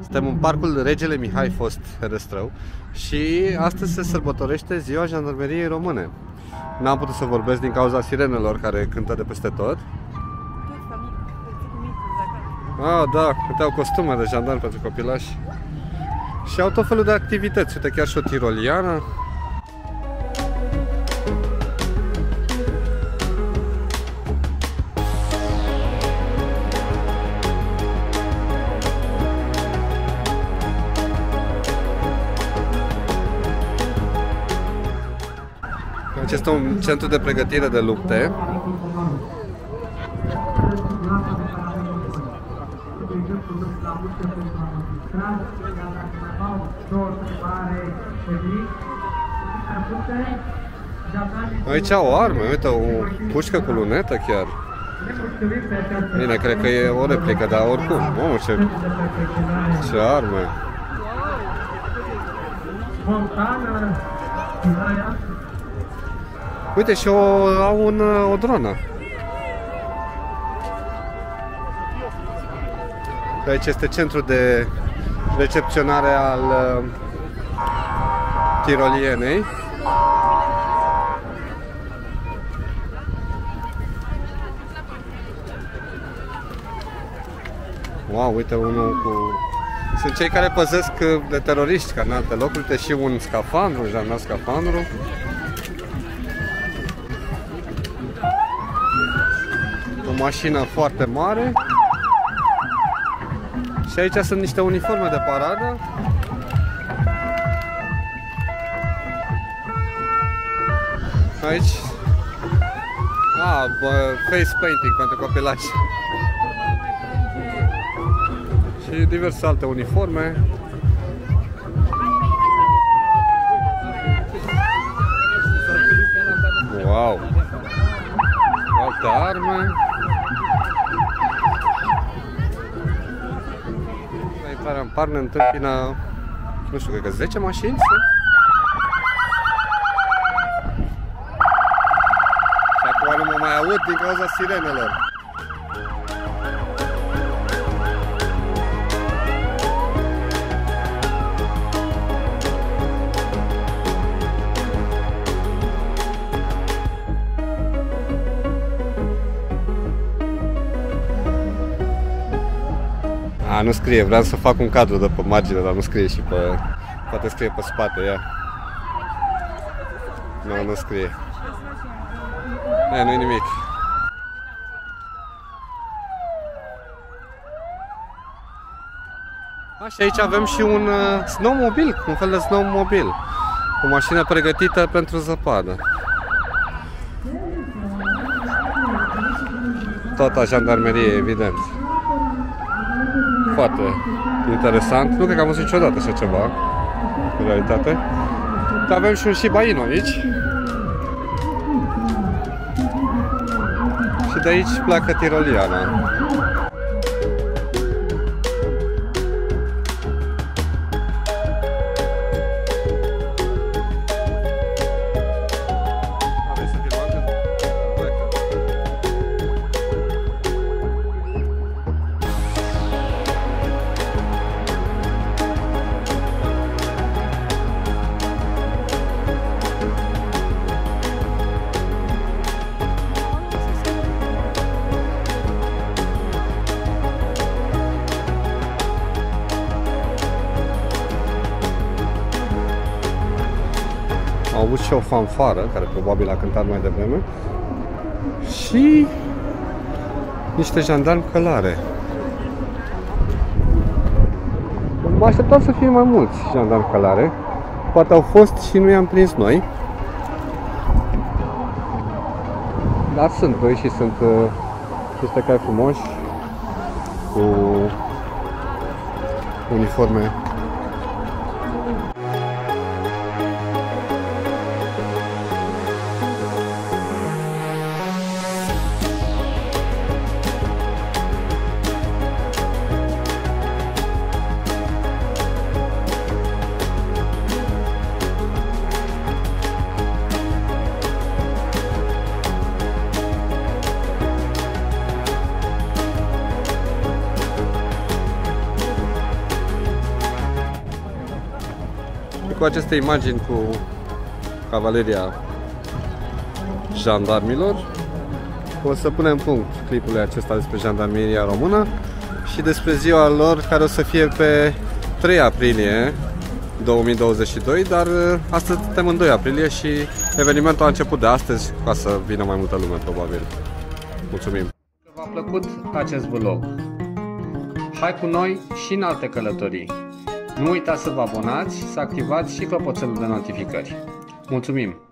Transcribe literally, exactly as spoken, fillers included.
Suntem în parcul Regele Mihai, fost Herăstrău, și astăzi se sărbătorește Ziua Jandarmeriei Române. N-am putut să vorbesc din cauza sirenelor care cântă de peste tot. Ah, da, uiteau costume de jandarmi pentru copilași. Și au tot felul de activități, uite chiar și o tiroliană. Acesta este un centru de pregătire de lupte. Aici au arme, uite, o pușcă cu lunetă chiar. Bine, cred că e o replică, dar oricum, mamă, ce, ce arme. Uite, și o, au un, o dronă. Aici este centrul de recepționare al uh, tirolienei. Wow, uite unul cu... Sunt cei care păzesc de teroriști, ca în alte locuri. Uite și un scafandru, un jandar scafandru. O mașină foarte mare. Și aici sunt niște uniforme de paradă. Aici ah, face painting pentru copilași. Și diverse alte uniforme. Wow! Alte arme. La intrarea în parc ne întâmpină, nu știu, cred că zece mașini sunt. Și acum nu mă mai aud din cauza sirenelor. A, nu scrie, vreau să fac un cadru de pe margine, dar nu scrie și pe... Poate scrie pe spate, ia. Nu, nu scrie. E, nu-i nimic. A, și aici avem și un uh, snowmobil, un fel de snowmobil. O mașină pregătită pentru zăpadă. Tot a jandarmeriei, evident. Foarte interesant. Nu cred că am văzut niciodată așa ceva, în realitate. Dar avem și un Shiba Inu aici. Și de aici pleacă tiroliana. Au avut și o fanfară, care probabil a cântat mai devreme, și niște jandarmi călare. Mă așteptam să fie mai mulți jandarmi călare. Poate au fost și nu i-am prins noi. Dar sunt doi și sunt uh, niște cai frumoși cu uniforme. Și cu aceste imagini cu cavaleria jandarmilor o să punem punct clipului acesta despre jandarmeria română și despre ziua lor, care o să fie pe trei aprilie două mii douăzeci și doi, dar astăzi suntem în doi aprilie și evenimentul a început de astăzi, ca să vină mai multă lume, probabil. Mulțumim! V-a plăcut acest vlog? Hai cu noi și în alte călătorii! Nu uitați să vă abonați, să activați și clopoțelul de notificări. Mulțumim!